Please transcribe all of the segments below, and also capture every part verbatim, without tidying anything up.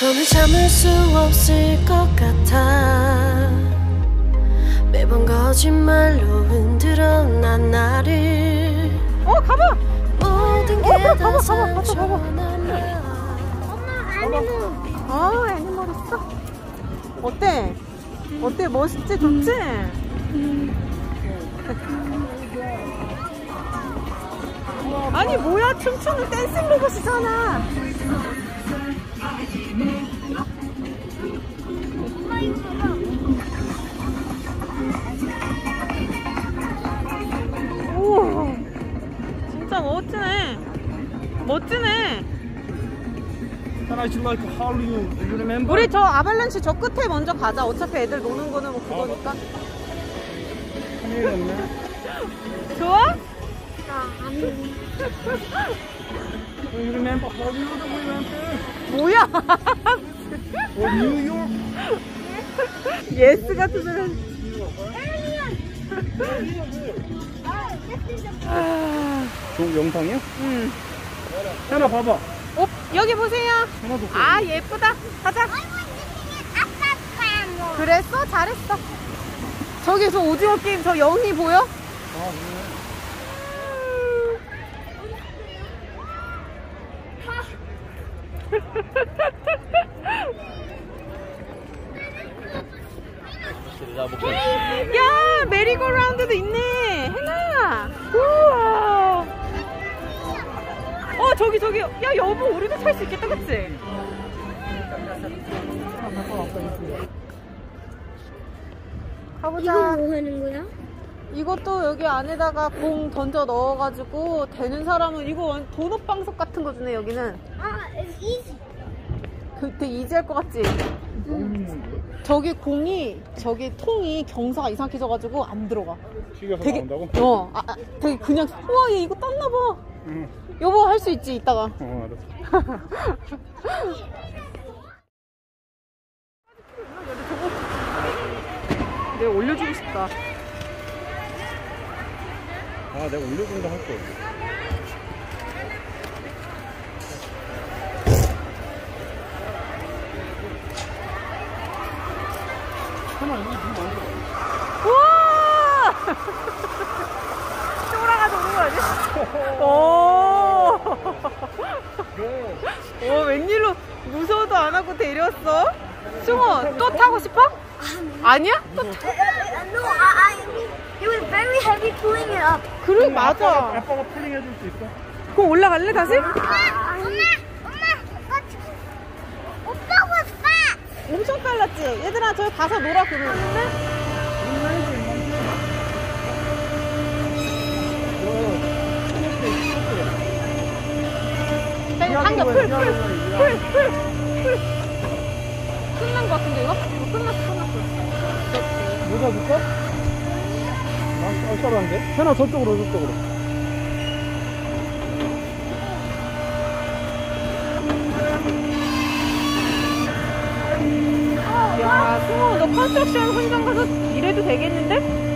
손을 잡을 수 없을 것 같아. 매번 거짓말로 흔들어 난 나를. 어 가봐. 모든 게 다 상처. 엄마 애니멀. 아 애니멀 있어. 어때? 어때? 멋있지? 좋지? 아니 뭐야, 춤추는 댄싱 로봇이잖아. 오, 진짜 멋지네. 멋지네. 우리 저 아발란치 저 끝에 먼저 가자. 어차피 애들 노는 거는 뭐 그거니까. 좋아? 뭐야? 뉴욕? 예스 같은 소리. 좋은 영상이야? 응. 하나 봐봐. 어, 여기 보세요. 아, 예쁘다. 가자. 그랬어? 잘했어. 저기서 오징어 게임 저 영이 보여? 아, 네. 야, 메리고라운드도 있네. 해나. 우와. 어, 저기 저기. 야, 여보, 우리도 탈 수 있겠다, 그치? 가보자. 이거 뭐 하는 거야? 이것도 여기 안에다가 공 던져 넣어가지고 되는 사람은 이거 도넛 방석 같은 거 주네. 여기는. 아, 이지. 그 되게 이지할 것 같지? 응. 저기 공이, 저기 통이 경사가 이상하게 져가지고 안 들어가. 튀겨서 되게, 나온다고? 어, 아, 아, 되게 그냥, 우와, 얘 이거 땄나봐. 응. 여보, 할 수 있지, 이따가. 어, 알았어. 내가 올려주고 싶다. 아, 내가 올려준다 할 거. 하나, 이거 좀 만들어. 우와! 쫄아가지고 오는 거 아니야? 오! 오, 웬일로 무서워도 안 하고 데려왔어? 승호, 또 타고 싶어? 아니야? 또 타? No, I, I, it was very heavy pulling it up. 그래, 맞아. 아빠가, 아빠가 풀링 해줄 수 있어? 그럼 올라갈래, 다시? 엄마, 엄마, 엄마, 오빠 was fat. 엄청 빨랐지? 얘들아, 저기 가서 놀아, 그러는데? 당겨, 풀, 풀, 풀, 풀, 풀. 끝난 거 같은데, 이거? 이거 끝났어, 끝났어. 모자 줄까? 아, 쌀쌀한데? 현아, 저쪽으로, 저쪽으로. 야, 승호, 너 컨스트럭션 현장 가서 일해도 되겠는데?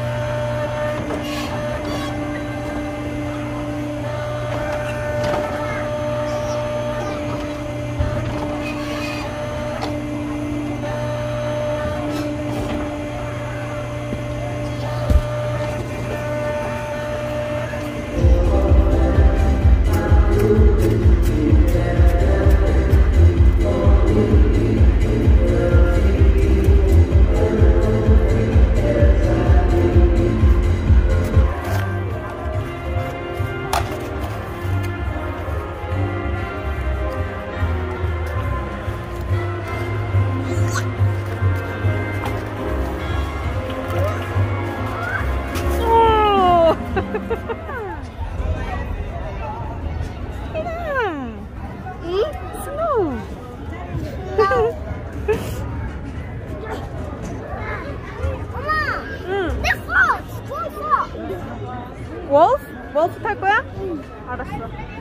월프? 월프 탈 거야? 응. 알았어.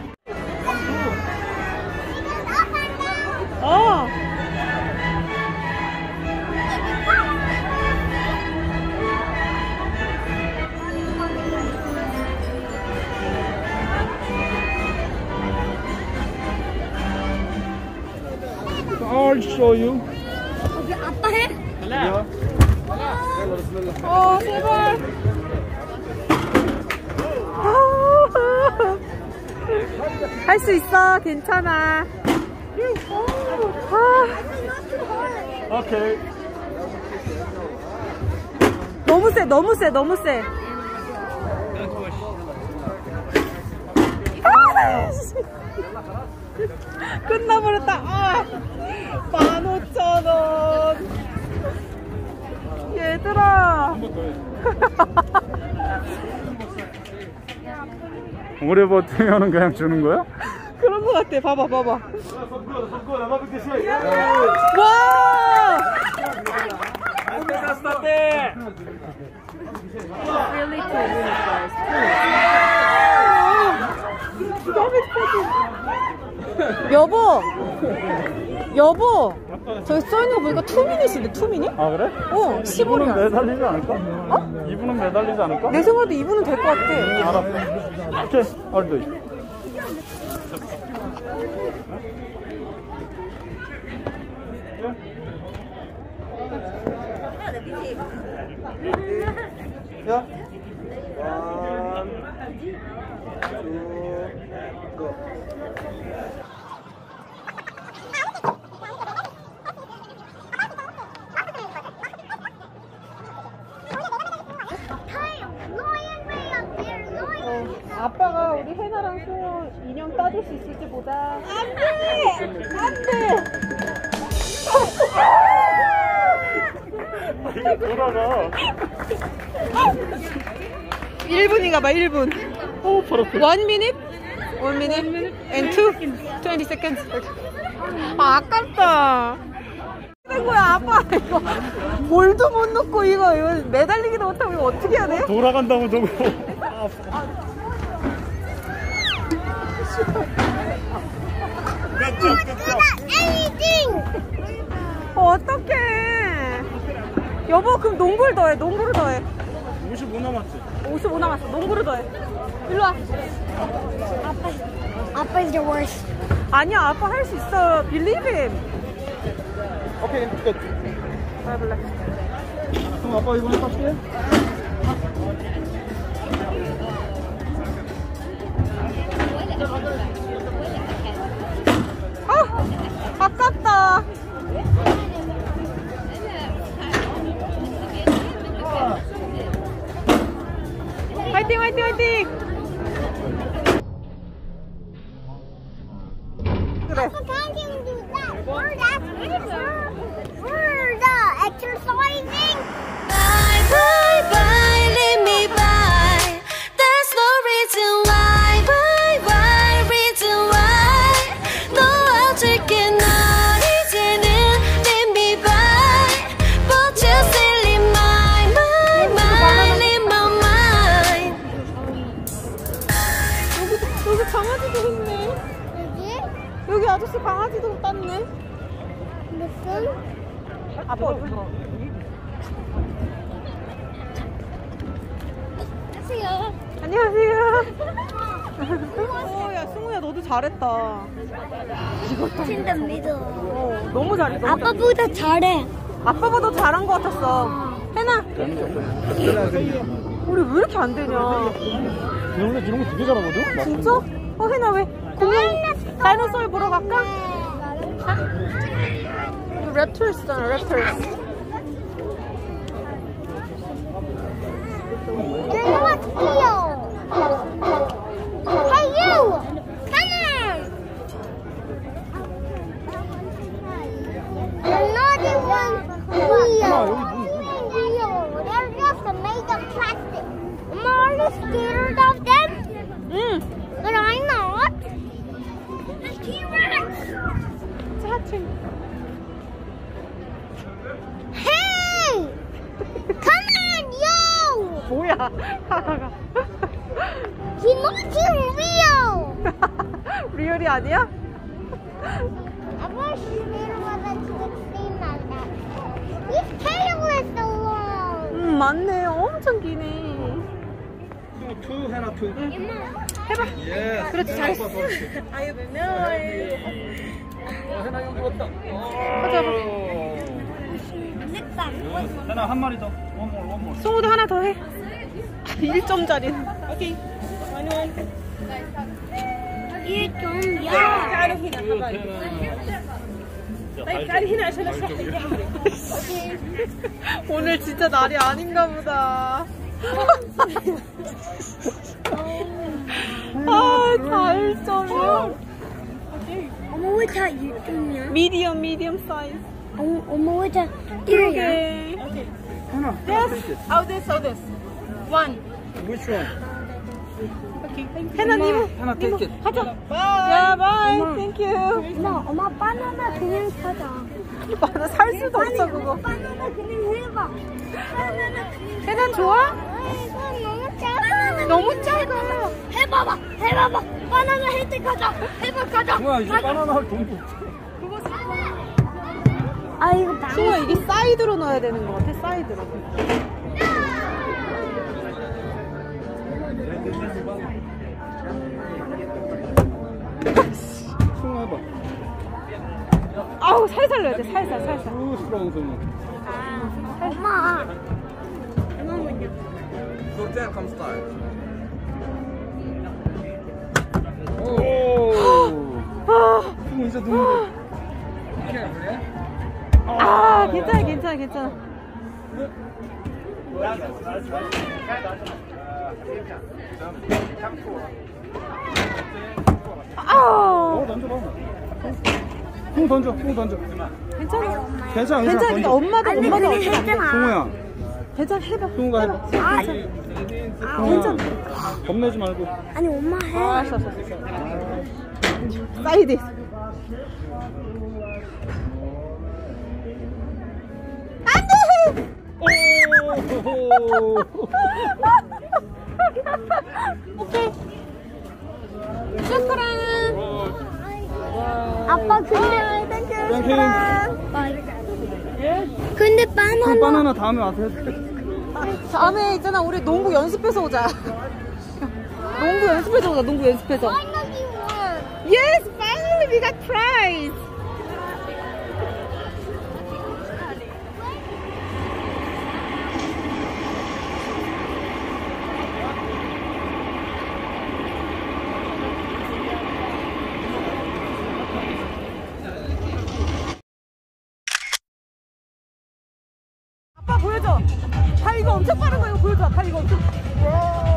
어. 어, I'll show you. 아빠 해? Yeah. 어, 제발. 할 수 있어. 괜찮아. 아, Okay. 너무 세, 너무 세, 너무 세. 아, 씨. 끝나버렸다. 아, 만 오천 원. 얘들아. 오래 버티면은 그냥 주는 거야? 그런 거 같아. 봐봐, 봐봐. 와! Really two minutes, guys. 여보, 여보, 저기 써있는 거 보니까 투 미닛인데 투 미닛? 아 그래? 어, 십오 년. 매달리지 않을까? 어? 이 분은 매달리지 않을까? 내 생각에도 이 분은 될 것 같아. 알았어. 오케이, I'll do it. 야. One, two, go. 아빠가 우리 해나랑 소호 인형 따줄 수 있을지 보자. 안돼! 안돼! 이게 돌아가. 일 분인가 봐, 일 분. 어, 팔았어. 원 미닛? 원 미닛? and two? twenty seconds. 아, 아깝다. 된 거야, 아빠. 이거 볼도 못 넣고 이거, 이거 매달리기도 못하고 이거 어떻게 해야 돼? 돌아간다고 저거. 어, 어떡해. 여보, 그럼 농구를 더해, 농구를 더해. 오십오 남았지? 오십오 남았어, 농구를 더해. 일로 와. 아빠, 아빠 is the worst. 아니야, 아빠 할 수 있어. Believe him. 오케이, 끝. 해볼래. 그럼 아빠 이번에 땄게? 아, 아깝다. 화이팅, 화이팅, 화이팅. 그래. How can you do that? We're that We're the exercising. Bye bye bye, leave me by. There's no reason why, why, why, reason why. 너 어떻게 날 이제는 leave me by. But you still in my mind, mind, in my mind. 여기, 여기 강아지도 있네. 여기? 여기 아저씨 강아지도 땄네. 무슨? 아빠 어디 가? 안녕하세요. 안녕하세요. 어, 야, 승우야, 너도 잘했다. In the middle. 어, 너무 잘했어. 너무 아빠보다 잘해. 아빠보다 잘한 것 같았어. 해나, 우리 왜 이렇게 안 되냐? 이런 거 이런 거 되게 잘하거든? 진짜? 어, 해나 왜? 공룡 다이노소를 보러 갈까? 그 랩터스잖아, 랩터스. You're not Leo. Hey you! Come on! You're not even Leo. Leo. They're just made of plastic. Am I already scared of them? 응. But I'm not. The T-Rex. 짜증. Hey! Come on, yo! 뭐야? 하하가. He's not even real. 리얼이 아니야? I wish there was a sixteen like that. His tail is so long. 음, 맞네. 엄청 기네. 투 해나 투. Emma, 해봐. 예. 그렇지, 잘했어. 아이고, 해나 여기 왔다. 가자. 해나 한 마리 더. 원몰, 원몰. 송우도 하나 더 해. 일 점짜리. 오케이. 일 점이야. 오늘 진짜 날이 아닌가 보다. 아, 다 일 점이야. 엄마 왜 다 일 점이야? 미디엄, 미디엄 사이즈. 엄마, 엄마 왜 다 그러게. 해나. Yes. Oh, this, oh, this. One. Which one? 해나 니모. 하나 take it. 가자. 야, 바이. 땡큐. 엄마, 엄마 바나나 그냥 사자. 바나 살 수도 없어, 그거. 바나나 그냥 해봐. 바나나 그냥 해나 좋아? 아, 이건 너무 작아. 너무 작아. 해봐봐, 해봐봐. 바나나 할 때 가자. 해봐, 가자. 뭐야, 이제 바나나 할 돈도 없어. 아, 이거 방. 승우야, 이게 사이드로 넣어야 되는 것 같아, 사이드로. 승우 해봐. 아우, 살살 넣어야 돼, 살살, 살살. 부스러운 승우. 엄마. 잠깐만요. So then come start. 오. 아, 승우 이제 누군데? 아, 괜찮아, 괜찮아, 괜찮아. 아우, 어, 던져봐. 승우 던져, 승우 던져. 괜찮아. 괜찮아, 괜찮아, 괜찮아. 그러니까 엄마도, 아니, 엄마도 그냥 어떻게 안 돼. 했잖아. 승우야, 괜찮아, 해봐. 승우가 해봐. 아, 승우야, 겁내지 말고. 아니, 엄마 해. 아, 알았어, 알았어, 알았어. 사이드. 안 돼! 오. 오케이. 슈크란. 아빠, 근데, 땡큐. 근데 그 바나나. 바나나 다음에 와서 해줄게. 다음에 있잖아, 우리 농구 연습해서 오자. 농구 연습해서 오자, 농구 연습해서. Yes, finally we got prize. 아빠 보여줘. 발 이거 엄청 빠른 거 이거 보여줘. 발 이거 엄청.